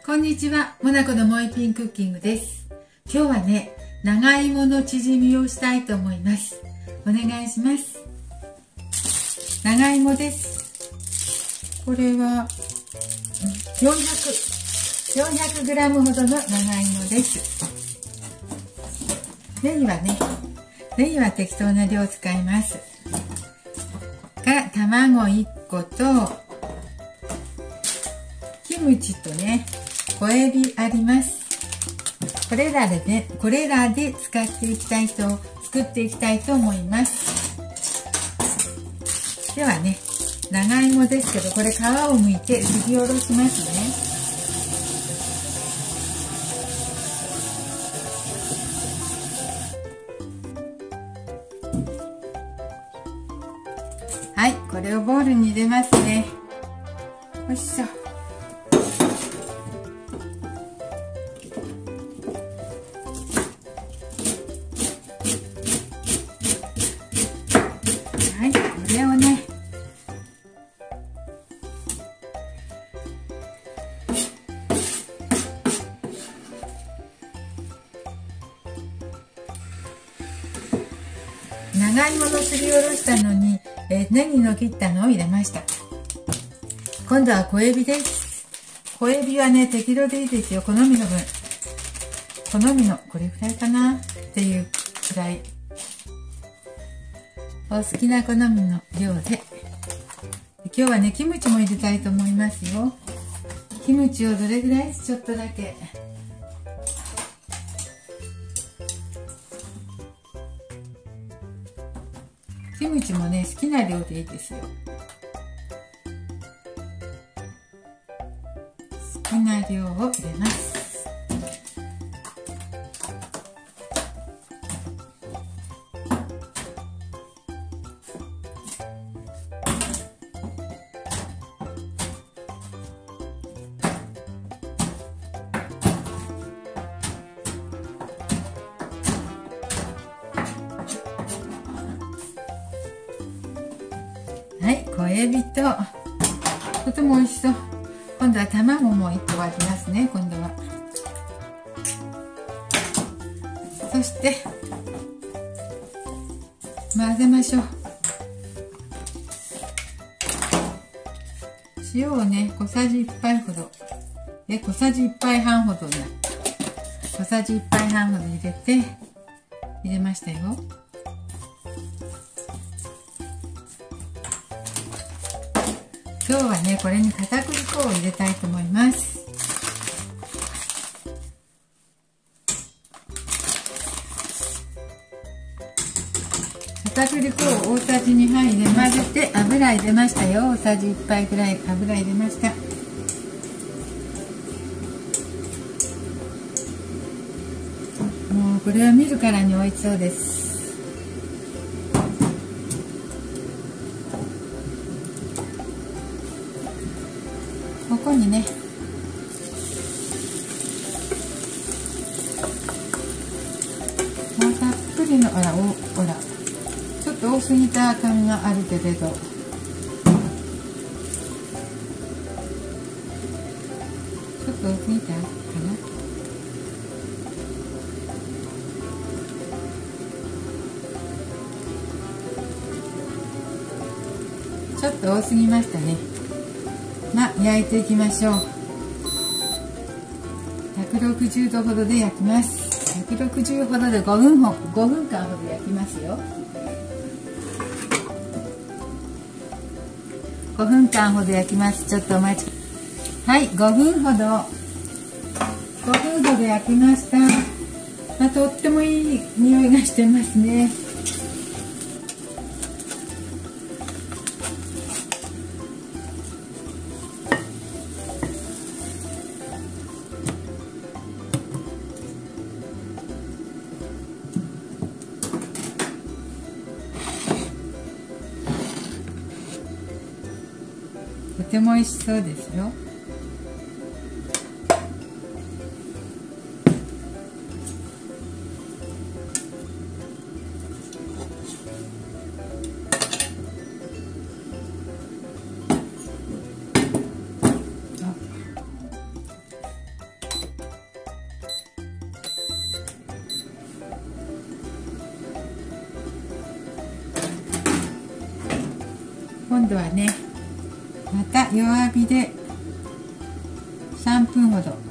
こんにちは、モナコのもいぴんクッキングです。今日はね、長芋のチヂミをしたいと思います。お願いします。長芋です。これは400g ほどの長芋です。ネギは適当な量を使います。が、卵1個とキムチとね、小エビあります。これらで作っていきたいと思います。ではね、長芋ですけど、これ皮を剥いてすりおろしますね。はい、これをボウルに入れますね。よいしょ。はい、これをね、長芋のすりおろしたのに、ネギの切ったのを入れました。今度は小エビです。小エビはね、適量でいいですよ。好みの分。好みのこれくらいかなっていうくらい。お好きな好みの量で。今日はね、キムチも入れたいと思いますよ。キムチをどれぐらい？ちょっとだけ。キムチもね、好きな量でいいですよ。好きな量を入れます。はい、小エビととても美味しそう。今度は卵も1個割りますね。今度はそして混ぜましょう。塩をね、小さじ1杯ほど小さじ1杯半ほどね、小さじ1杯半ほど入れましたよ。今日はね、これに片栗粉を入れたいと思います。片栗粉を大さじ2杯入れ混ぜて、油入れましたよ。大さじ1杯ぐらい油入れました。もうこれは見るからに美味しそうです。ここにね、もうたっぷりのほらちょっと多すぎた感があるけれど、ちょっと多すぎたかな。ちょっと多すぎましたね。焼いていきましょう。160度ほどで焼きます。160ほどで5分間ほど焼きますよ。5分間ほど焼きます。ちょっとお待ち。はい、5分ほど焼きました。とってもいい匂いがしてますね。とても美味しそうですよ。 今度はね、また弱火で3分ほど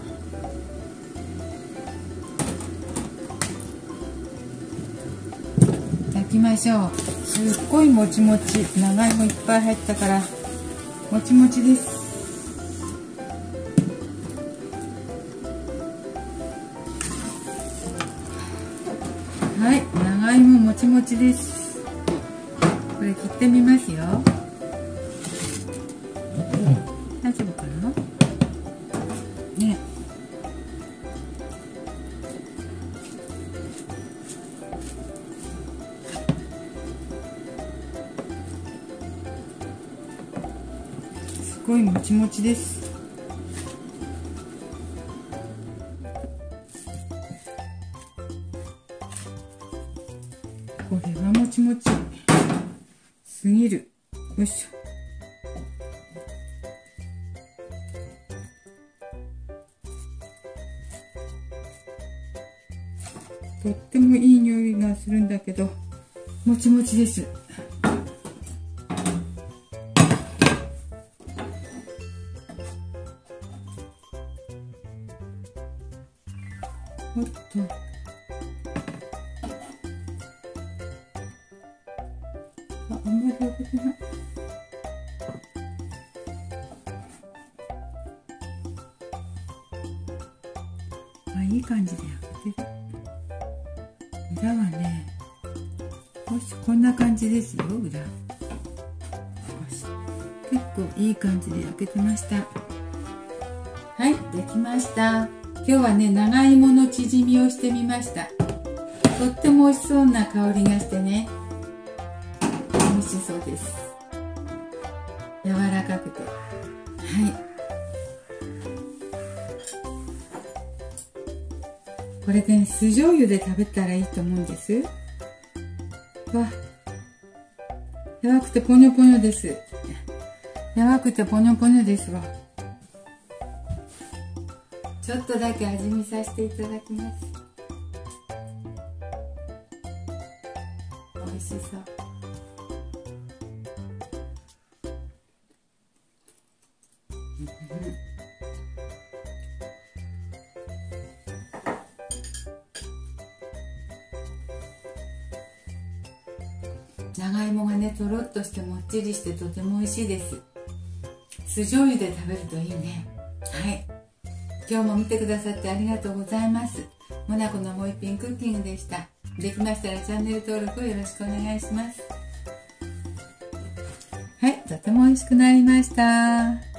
炊きましょう。すっごいもちもち、長芋いっぱい入ったからもちもちです。はい、長芋もちもちです。これ切ってみますよ。大丈夫かなね。すごいもちもちです。これはもちもちすぎる。よいしょ。とってもいい匂いがするんだけど、もちもちです。おっと。あんまり開けてない。いい感じで焼けてる。裏はね、よし、こんな感じですよ、裏。よし、結構いい感じで焼けてました。はい、できました。今日はね、長芋のチヂミをしてみました。とっても美味しそうな香りがしてね、美味しそうです。柔らかくて、はい。これで、ね、酢醤油で食べたらいいと思うんです。わ、柔らかくてポニョポニョです。柔らかくてポニョポニョですわ。ちょっとだけ味見させていただきます。美味しそう。長芋がね、とろっとしてもっちりしてとても美味しいです。酢醤油で食べるといいね。はい。今日も見てくださってありがとうございます。モナコのもう一品クッキングでした。できましたらチャンネル登録をよろしくお願いします。はい、とても美味しくなりました。